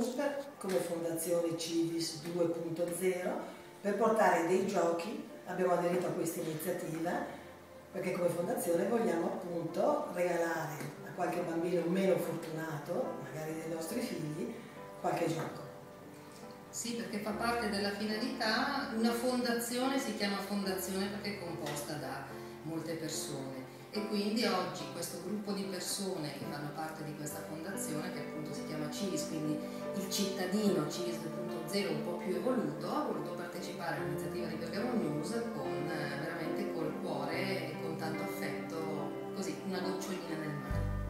News come Fondazione Civis 2.0 per portare dei giochi. Abbiamo aderito a questa iniziativa perché come fondazione vogliamo appunto regalare a qualche bambino meno fortunato, magari dei nostri figli, qualche gioco. Sì, perché fa parte della finalità. Una fondazione si chiama fondazione perché è composta da molte persone e quindi oggi questo gruppo di persone che fanno parte di questa fondazione, che appunto si chiama Civis, quindi il cittadino Civis 2.0 un po' più evoluto, ha voluto partecipare all'iniziativa di Bergamo News veramente col cuore e con tanto affetto, così una gocciolina nel mare.